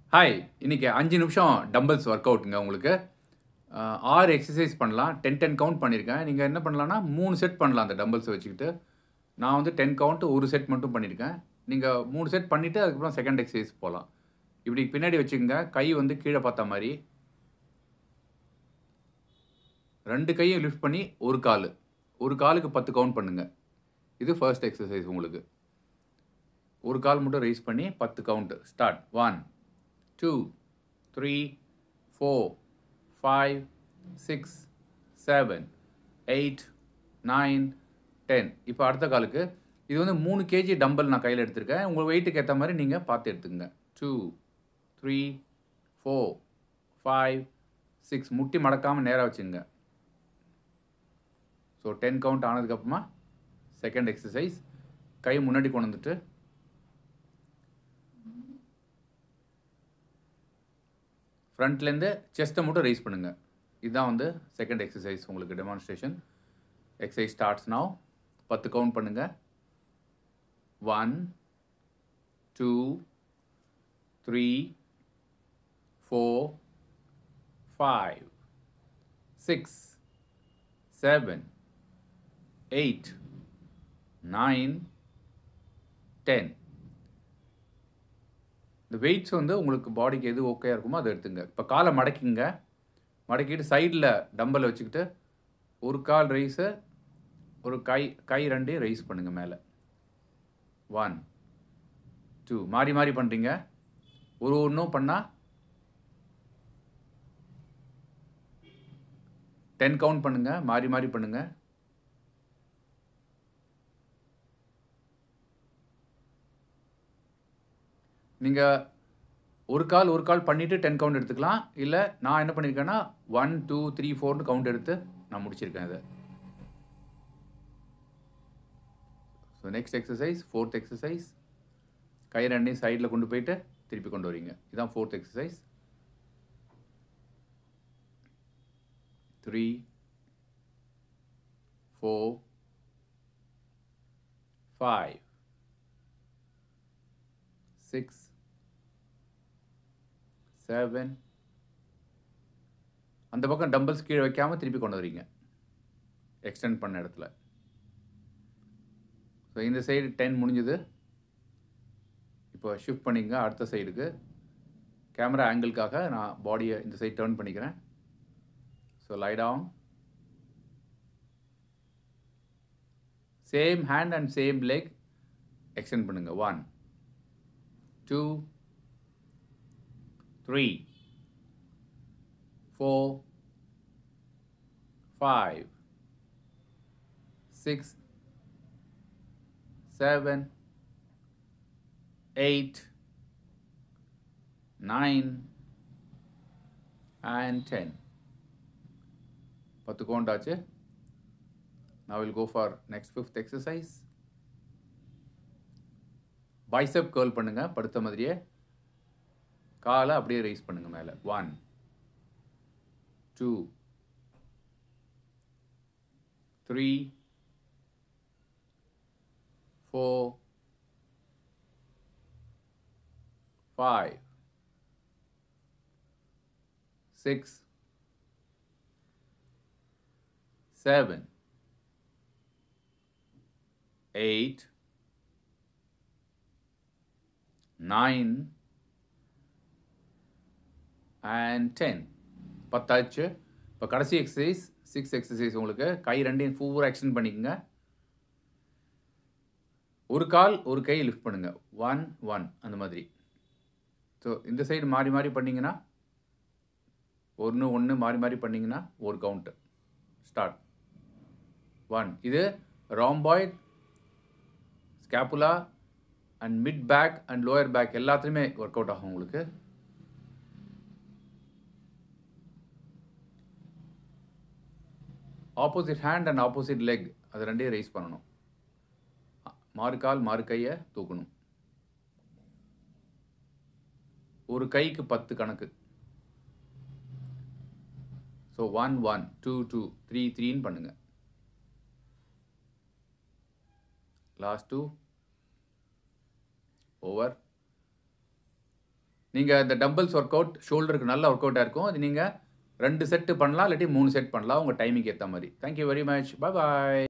Hi, இன்னைக்கு 5 நிமிஷம் dumbbells work அவுட்டுங்க உங்களுக்கு. 6 எக்ஸர்சைஸ் பண்ணலாம். 10, 10 கவுண்ட் பண்ணியிருக்கேன். நீங்க என்ன பண்ணலாம்னா 3 செட் பண்ணலாம் அந்த டம்பிள்ஸ வச்சுக்கிட்டு. நான் வந்து 10 கவுண்ட் 1 செட் மட்டும் பண்ணியிருக்கேன். நீங்க 3 செட் பண்ணிட்டு அதுக்கப்புறம் செகண்ட் எக்ஸர்சைஸ் போலாம். இப்படி பின்னாடி வச்சுக்கங்க. கை வந்து கீழ பார்த்த மாரி. 2 கையும் லிஃப்ட் பண்ணி ஒரு காலு. ஒரு காலுக்கு 10 கவுண்ட் பண்ணுங்க. இது ஃபர்ஸ்ட் எக்ஸர்சைஸ் உங்களுக்கு. ஒரு கால் மட்டும் ரைஸ் பண்ணி 10 கவுண்ட். ஸ்டார்ட். 1 2 3 4 5 6 7 8 9 10. இப்போ அடுத்த காலுக்கு இது வந்து 3 கேஜி டம்பல் நான் கையில் எடுத்திருக்கேன். உங்கள் வெயிட்டுக்கு ஏற்ற மாதிரி நீங்கள் பார்த்து எடுத்துக்கங்க. 2 3 4 5 6 முட்டி மடக்காமல் நேராக வச்சுங்க. ஸோ 10 கவுண்ட் ஆனதுக்கப்புறமா செகண்ட் எக்ஸசைஸ். கை முன்னாடி கொண்டு வந்துட்டு ஃப்ரண்ட்லேருந்து செஸ்ட்டை மட்டும் ரைஸ் பண்ணுங்கள். இதுதான் வந்து செகண்ட் எக்ஸசைஸ் உங்களுக்கு demonstration. Exercise starts now. 10 count பண்ணுங்கள். 1 2 3 4 5 6 7 8 9 10. இந்த வெயிட்ஸ் வந்து உங்களுக்கு பாடிக்கு எது ஓகேயா இருக்குமோ அதை எடுத்துங்க. இப்போ காலை மடக்கிங்க. மடக்கிட்டு சைடில் டம்பல் வச்சுக்கிட்டு ஒரு கால் ரைஸு, ஒரு கை ரெண்டையும் ரைஸ் பண்ணுங்கள் மேலே. 1 2 மாறி மாறி பண்ணுறீங்க. ஒன்றும் பண்ணால் 10 கவுண்ட் பண்ணுங்கள். மாறி மாறி பண்ணுங்கள். நீங்கள் ஒரு கால் பண்ணிவிட்டு 10 கவுண்ட் எடுத்துக்கலாம். இல்லை நான் என்ன பண்ணியிருக்கேன்னா 1 2 3 4ன்னு கவுண்ட் எடுத்து நான் முடிச்சிருக்கேன் இதை. So next exercise, fourth exercise. கை ரெண்டையும் சைடில் கொண்டு போயிட்டு திருப்பி கொண்டு வரீங்க. இதுதான் ஃபோர்த் எக்ஸசைஸ். 3 4 5 6 7. அந்த பக்கம் டம்பிள்ஸ் கீழே வைக்காமல் திருப்பி கொண்டு வரீங்க எக்ஸ்டெண்ட் பண்ண இடத்துல. ஸோ இந்த சைடு 10 முடிஞ்சது. இப்போ ஷிஃப்ட் பண்ணிங்க அடுத்த சைடுக்கு. கேமரா ஆங்கிளுக்காக நான் பாடியை இந்த சைடு டர்ன் பண்ணிக்கிறேன். So lie down. Same hand and same leg extend பண்ணுங்க. 1 2 3 4 5 6 7 8 9 and 10. 10 கவுண்ட் ஆச்சு. Now we'll go for next fifth exercise. Bicep curl பண்ணுங்க. படுத்த மாதிரியே காலை அப்படியே ரைஸ் பண்ணுங்க மேலே. 1 2 3 4 5 6 7 8 9 and 10. 10 ஆச்சு. இப்போ கடைசி எக்ஸசைஸ் 6 எக்ஸசைஸ் உங்களுக்கு. கை ரெண்டையும் பூரா எக்ஸ்டெண்ட் பண்ணிக்கோங்க. ஒரு கால் ஒரு கை லிஃப்ட் பண்ணுங்க. 1 1 அந்த மாதிரி. ஸோ இந்த சைடு மாறி மாறி பண்ணிங்கன்னா 1 1 மாறி மாறி பண்ணிங்கன்னா ஒரு கவுண்ட்டு. ஸ்டார்ட். 1. இது rhomboid, scapula and mid back and lower back எல்லாத்துலேயுமே ஒர்க் அவுட் ஆகும் உங்களுக்கு. Opposite hand and opposite leg அது ரெண்டையும் ரைஸ் பண்ணணும். மாறு கால் மாறு கையை தூக்கணும். ஒரு கைக்கு 10 கணக்கு. ஸோ 1 1 2 2 3 3ன்னு பண்ணுங்க. Last 2 over. நீங்கள் இந்த டம்பிள்ஸ் ஒர்க் அவுட் ஷோல்டருக்கு நல்ல ஒர்க் அவுட்டாக இருக்கும். அது நீங்கள் 2 செட்டு பண்ணலாம், இல்லாட்டி 3 செட் பண்ணலாம் உங்கள் டைமிங்க்கு ஏற்ற மாதிரி. Thank you very much. பாய்.